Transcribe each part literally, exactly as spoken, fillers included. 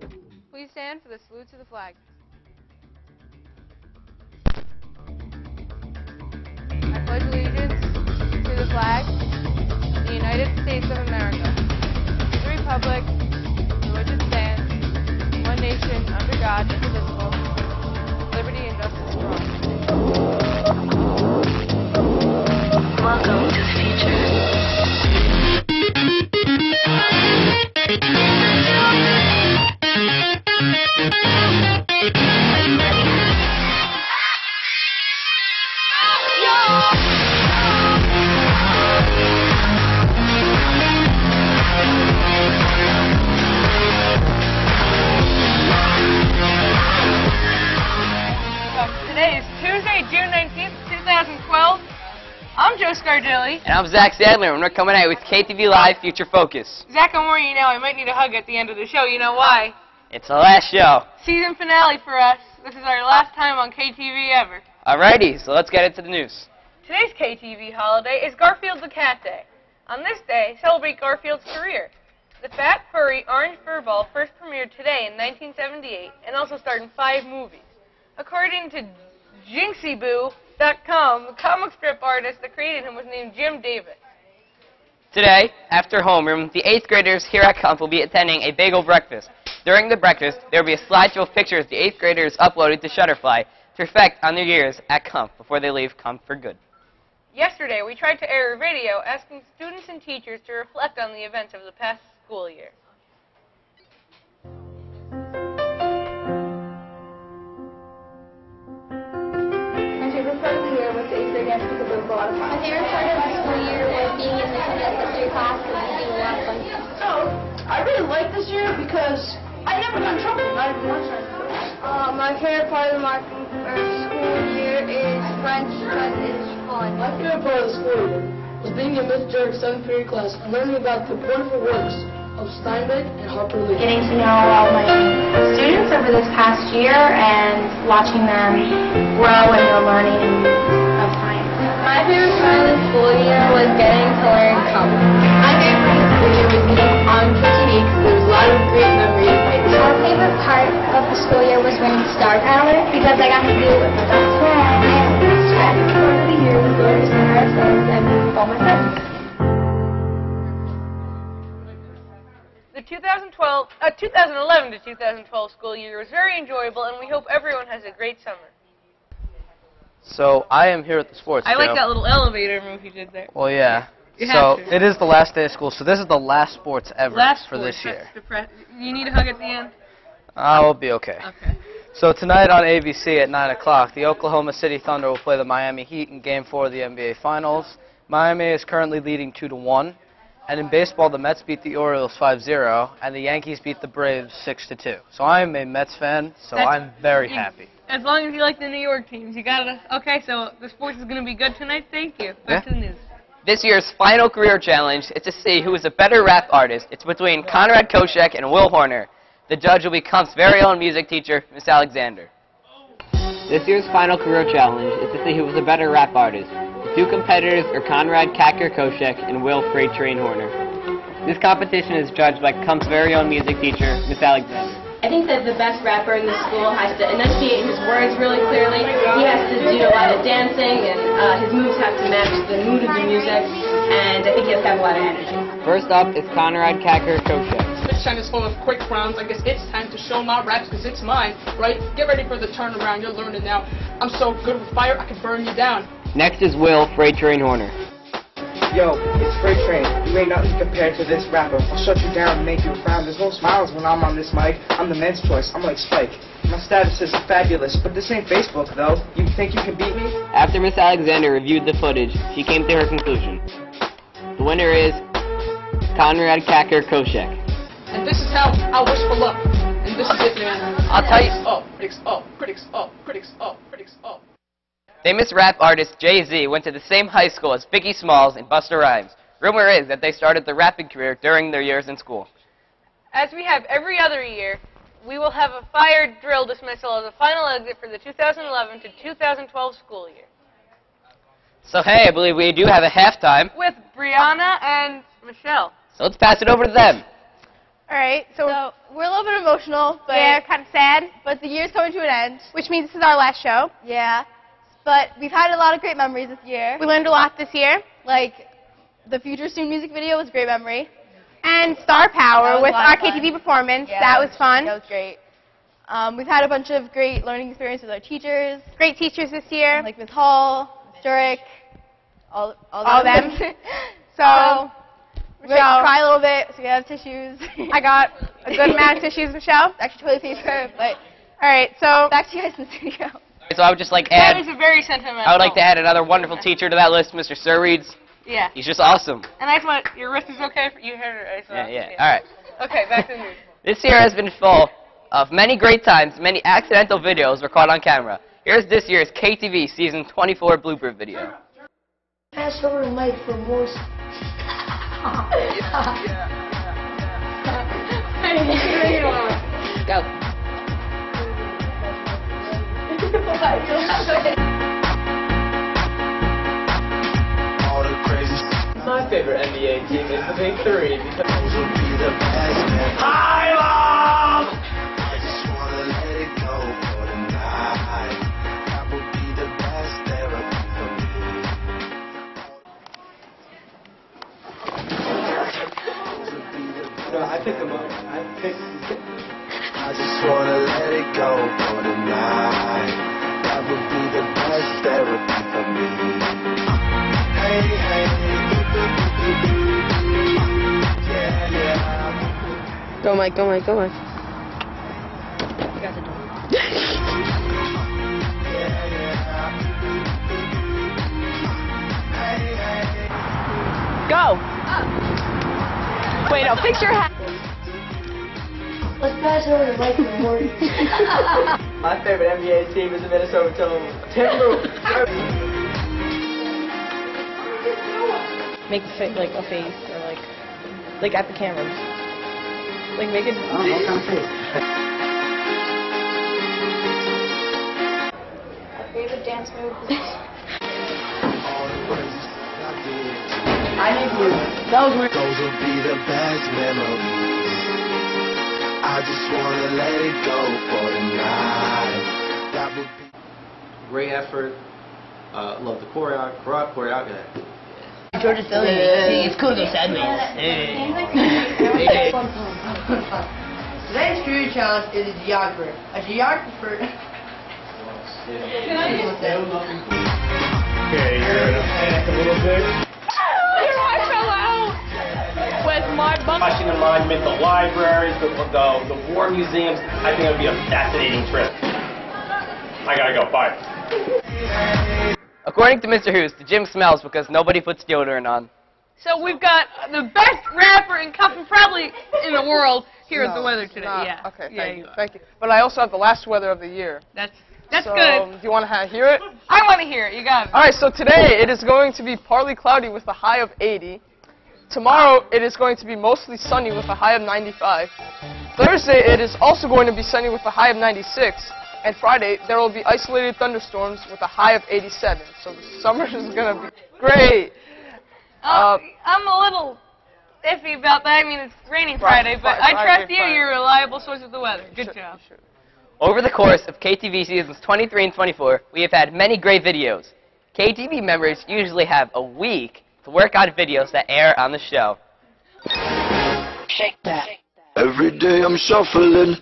Please stand for the salute to the flag. I pledge allegiance to the flag of the United States of America, to the republic for which it stands, one nation, under God, indivisible, with liberty and justice for all. Welcome to the future. Today is Tuesday, June nineteenth, two thousand twelve. I'm Joe Scargelli. And I'm Zach Sadler, and we're coming at you with K T V Live Future Focus. Zach, I'm warning you now, I might need a hug at the end of the show. You know why? It's the last show. Season finale for us. This is our last time on K T V ever. Alrighty, so let's get into the news. Today's K T V holiday is Garfield the Cat Day. On this day, celebrate Garfield's career. The fat, furry, orange furball first premiered today in nineteen seventy-eight and also starred in five movies. According to Jinxie Boo dot com, the comic strip artist that created him was named Jim Davis. Today, after homeroom, the eighth graders here at Kump will be attending a bagel breakfast. During the breakfast, there will be a slideshow of pictures the eighth graders uploaded to Shutterfly to reflect on their years at Kump before they leave Kump for good. Yesterday, we tried to air a video asking students and teachers to reflect on the events of the past school year. My favorite part of the year was the eighth grade dance because it was a lot of fun. My favorite part of the school year was being in the Chemistry history class and having a lot of fun. So, I really like this year because I never got in trouble, not even once. Uh, my favorite part of the marketing or school year is French because it's fun. My favorite part of the school year was being in Miss Jerk's seventh period class and learning about the wonderful works of Steinbeck and Harper Lee. Getting to know all my students over this past year and watching them grow in their learning of science. My favorite part of the school year was getting to learn color. My favorite part of the school year was being on T V because there was a lot of great memories made. My favorite part of the school year was winning Star Power because I got to do it with my best friend. My favorite part of the year was going to Summer of Friends and being with all my friends. The two thousand twelve, uh, two thousand eleven to two thousand twelve school year was very enjoyable, and we hope everyone has a great summer. So I am here at the sports I show. like that little elevator move you did there. Well, yeah. You so have to. it is the last day of school. So this is the last sports ever Last for sports, this year. that's depre- You need a hug at the end? I will be okay. Okay. So tonight on A B C at nine o'clock, the Oklahoma City Thunder will play the Miami Heat in Game four of the N B A Finals. Miami is currently leading two to one. And in baseball, the Mets beat the Orioles five zero, and the Yankees beat the Braves six to two. So I am a Mets fan, so That's- I'm very you- happy. As long as you like the New York teams, you gotta. Okay, so the sports is gonna be good tonight. Thank you. Back Yeah. to the news. This year's final career challenge is to see who is a better rap artist. It's between Conrad Koshek and Will Horner. The judge will be Kump's very own music teacher, Miss Alexander. This year's final career challenge is to see who is a better rap artist. The two competitors are Conrad Kacker Koshek and Will Freight Train Horner. This competition is judged by Kump's very own music teacher, Miss Alexander. I think that the best rapper in the school has to enunciate his words really clearly. He has to do a lot of dancing, and uh, his moves have to match the mood of the music, and I think he has to have a lot of energy. First up is Conrad Kacker Koshek. This time is full of quick rounds. I guess it's time to show my raps because it's mine, right? Get ready for the turnaround. You're learning now. I'm so good with fire, I can burn you down. Next is Will Freight Train Horner. Yo, it's Freight Train. You ain't nothing compared to this rapper. I'll shut you down and make you frown. There's no smiles when I'm on this mic. I'm the men's choice. I'm like Spike. My status is fabulous, but this ain't Facebook, though. You think you can beat me? After Miss Alexander reviewed the footage, she came to her conclusion. The winner is Conrad Kacker Koshek. And this is how I wish for luck. And this is it, man. I'll tell you. Critics up, critics up, critics up, critics up, critics up. Famous rap artist Jay-Z went to the same high school as Biggie Smalls and Busta Rhymes. Rumor is that they started their rapping career during their years in school. As we have every other year, we will have a fire drill dismissal as a final exit for the two thousand eleven to two thousand twelve school year. So hey, I believe we do have a halftime. With Brianna and Michelle. So let's pass it over to them. All right, so, So we're a little bit emotional, but yeah, kind of sad, but the year's coming to an end. which means this is our last show. Yeah, but we've had a lot of great memories this year. We learned a lot this year. Like the Future Soon music video was a great memory. And Star Power That was with a lot our of fun. K T V performance. Yeah, that was fun. That was great. Um, we've had a bunch of great learning experiences with our teachers, Great teachers this year. like Miz Hall, Miz Jurek, all all, All them. them. So, Um, We're so gonna cry a little bit, so we have tissues. I got a good amount of tissues, Michelle. Actually toilet paper, but All right, so back to you guys in the studio. So I would just like That add, is a very sentimental. I would like to add another wonderful teacher to that list, Mister Sir Reeds. Yeah. He's just awesome. And I just want, your wrist is okay? For, you heard it. I saw Yeah, it. yeah. All right. Okay, back to the news. This year has been full of many great times. Many accidental videos were caught on camera. Here's this year's K T V Season twenty-four blooper video. Pass over the mic for more. Go. My favorite N B A team is the Big Three because No, I picked them up. I picked. I just wanna let it go for tonight. That would be the best therapy for me. Hey, hey, yeah, yeah. Go, Mike, go, Mike, go, Mike. Go. Wait, no, fix your hat. Let's pass over the mic for more. my favorite N B A team is the Minnesota Timberwolves. Make the fa- like a face or like, like at the camera. Like make it. Oh, what kind of face? Favorite dance move? I need to. That was weird. Those will be the best memories. I just wanna let it go for tonight. That would be great effort. Uh, love the choreo- choreo- choreography. Georgia Philly. It's cool to go sideways. Today's career challenge is a geographer. A geographer. Can I just okay, you're gonna panic a little bit. I fell out with my bunk. Watching the monument, the libraries, the, the, the war museums. I think it would be a fascinating trip. I gotta go. Bye. According to Mister Hoos, the gym smells because nobody puts deodorant on. So we've got the best rapper in Cuffin probably in the world here at the weather today. Nah, yeah. Okay, yeah, thank you, thank you. But I also have the last weather of the year. That's that's so, good. Do you want to ha hear it? I want to hear it. You got it. All right, so today it is going to be partly cloudy with a high of eighty. Tomorrow it is going to be mostly sunny with a high of ninety-five. Thursday it is also going to be sunny with a high of ninety-six. And Friday there will be isolated thunderstorms with a high of eighty-seven. So the summer is going to be great. Uh, Uh, I'm a little iffy about that. I mean, it's raining Friday, Friday, but Friday, I trust Friday, you. Friday. You're a reliable source of the weather. Good Sure, job. sure. Over the course of K T V seasons twenty-three and twenty-four, we have had many great videos. K T V members usually have a week to work on videos that air on the show. shake that. Every day I'm shuffling.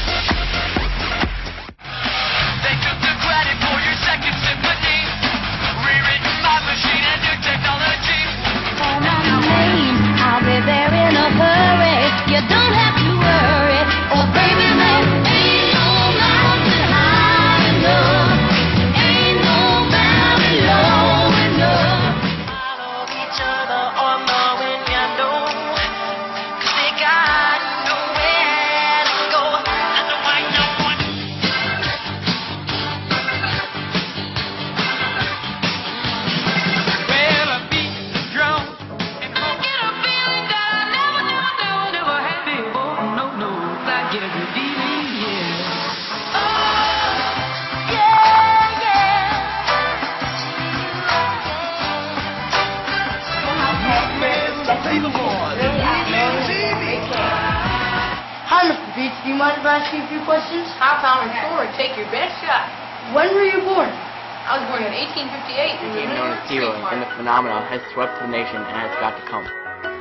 I'll be there in a hurry. You don't have to worry. Oh, baby, there ain't no mountain high enough. Ain't no valley low enough. Follow each other or knowing you know. 'Cause they got nowhere to go. I know I know what. Well, I beat the drum. Get a feeling that I never, never, never, never had before. No, no, like every feeling, yeah. Oh, yeah, yeah. Man, play the board. Beach, do you mind if I ask you a few questions? Hop on and score and take your best shot. When were you born? I was born in eighteen fifty-eight. Became known as hero, and the phenomenon has swept the nation and has got to come.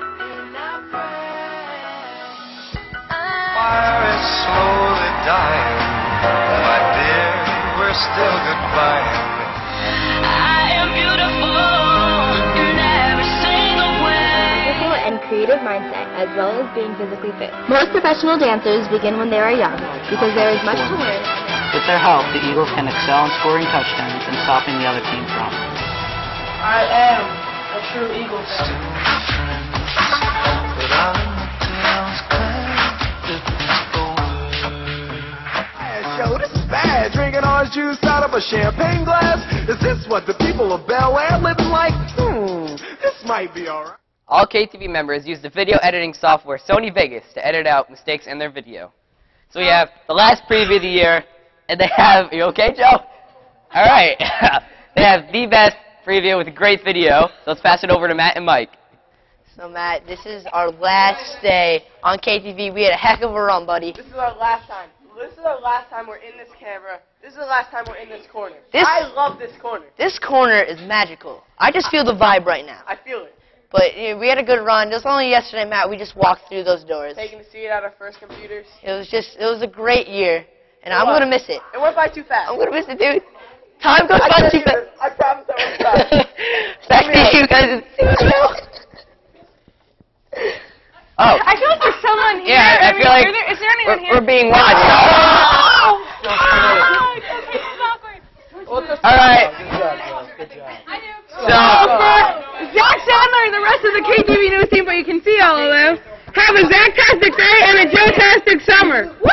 Fire is slowly dying, my dear, we're still goodbye. I am beautiful in every single way. Physical and creative mindset, as well as being physically fit. Most professional dancers begin when they are young, because there is much to learn. With their help, the Eagles can excel in scoring touchdowns and stopping the other team's run. I am a true Eagle fan. Show, this is bad. Drinking orange juice out of a champagne glass. Is this what the people of Bel Air living like? Hmm, this might be alright. All K T V members use the video editing software Sony Vegas to edit out mistakes in their video. So we have the last preview of the year, and they have, are you okay, Joe? All right. They have the best preview with a great video. So let's pass it over to Matt and Mike. So, Matt, this is our last day on K T V. We had a heck of a run, buddy. This is our last time. This is our last time we're in this camera. This is the last time we're in this corner. This- I love this corner. This corner is magical. I just feel the vibe right now. I feel it. But you know, we had a good run. Just only yesterday, Matt, we just walked through those doors. Taking to see it at our first computers. It was just, it was a great year, and It I'm was. going to miss it. It went by too fast. I'm going to miss it, dude. Time goes I by tell too you fast. this, I promise I won't stop. Back to you guys. Oh. I feel like there's someone here. Yeah, I mean, feel like are there, is there anyone we're, here? we're being watched. Oh! All right. So, Zach Sandler and the rest of the K T V News team, but you can see all of them, have a Zach-tastic day and a Joe-tastic summer. Woo!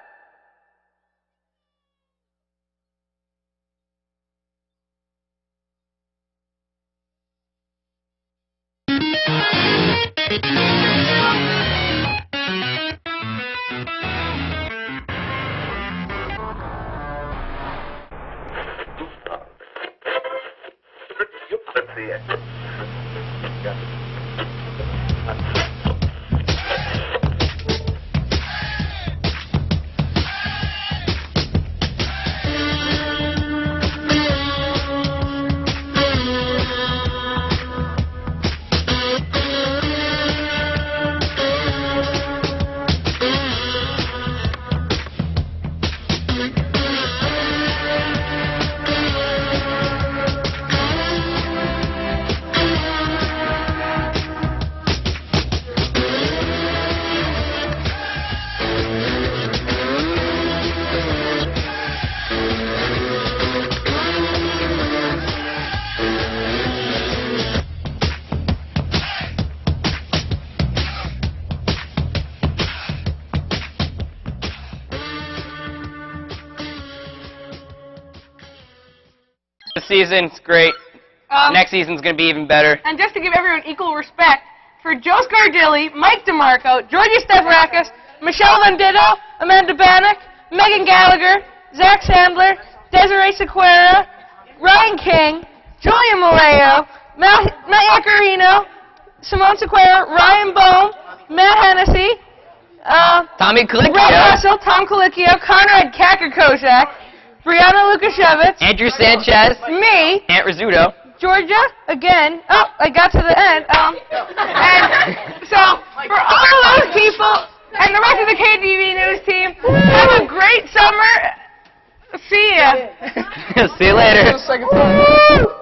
This season's great. Um, Next season's going to be even better. And just to give everyone equal respect, for Joe Scardilli, Mike DeMarco, Georgie Stavrakis, Michelle Venditto, Amanda Bannock, Megan Gallagher, Zach Sandler, Desiree Sequeira, Ryan King, Julia Maleo, Matt, Matt Yacarino, Simone Sequeira, Ryan Bohm, Matt Hennessy, uh, Tommy Colicchio. Ray Russell, Tom Colicchio, Conrad Kaker-Kozak, Brianna Lukashevitz, Andrew Sanchez. me, Aunt Rizzuto. Georgia, again. Oh, I got to the end. Um, and so, for all of those people and the rest of the K T V News team, have a great summer. See ya. See you later. Second time.